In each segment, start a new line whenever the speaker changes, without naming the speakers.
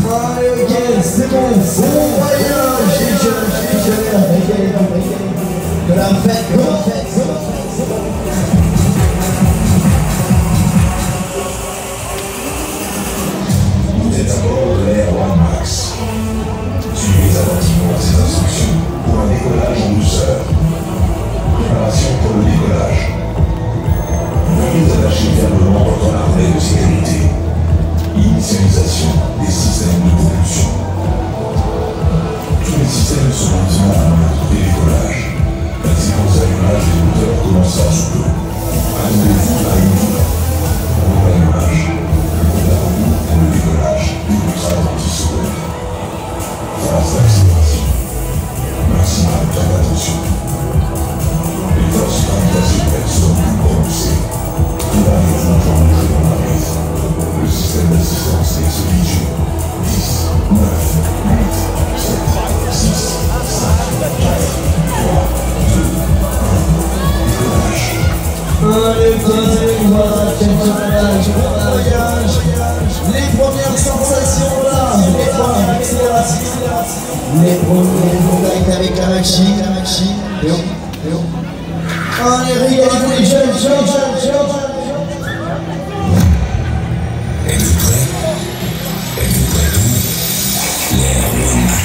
Allez, ok, c'est bon, bon voyage, que la fête commence.
Vous êtes à bord de l'Air One Max. Suivez attentivement ces instructions pour un décollage en douceur. Préparation pour le décollage. Veuillez attacher fermement votre harnais de sécurité. Initialisation des systèmes de propulsion. Tous les systèmes sont maintenant en mode décollage. La séquence d'allumage des moteurs commencera sous peu. Attendez-vous à une heure. Pour l'allumage, le compte à rebours pour le décollage débutera dans 10 secondes. Phase d'accélération. Maximum temps d'attention. Les forces gravitationnelles seront plus prononcées. Préparez-vous pour entrer dans la brise. Le système d'assistance exige 10, 9, 8, 7, 6, 5, 4, 3, 2, 1. Décollage.
Allez, voilà, quel voyage. Les premières sensations là, les premières accélérations, les premiers contacts avec la machine. Allez, régalez-vous les jeunes.
Êtes-vous prêts? Êtes-vous prêts tous? L'Air One Max.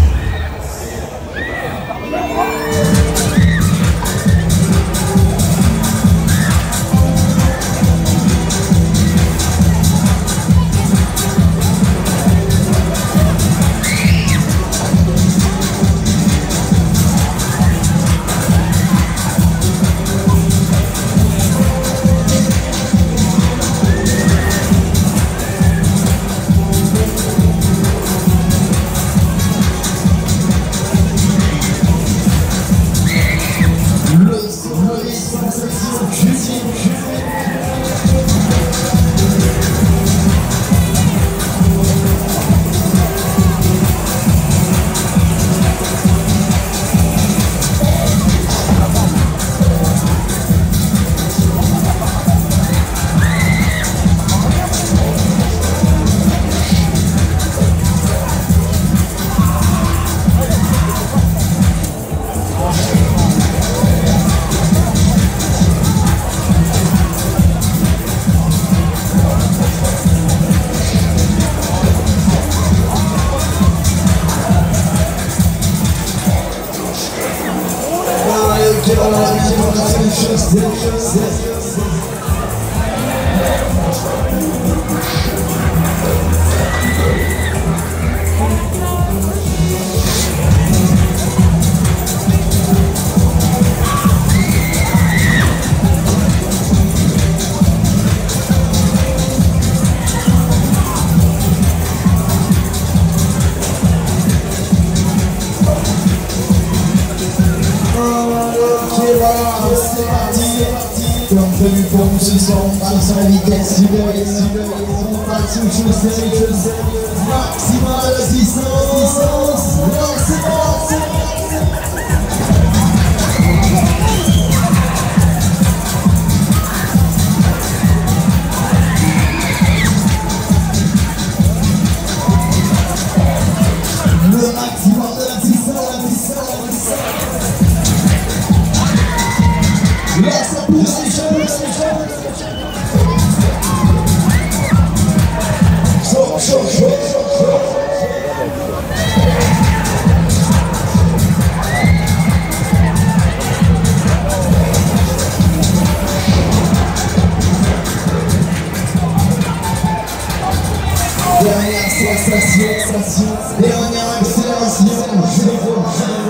Comme prévu pour nous ce soir, on passe à la vitesse supérieure. On passe aux choses sérieuses. Maximum de distance. Le maximum de la distance. Laisse la position. Dernière sensation, dernière accélération, je le vois.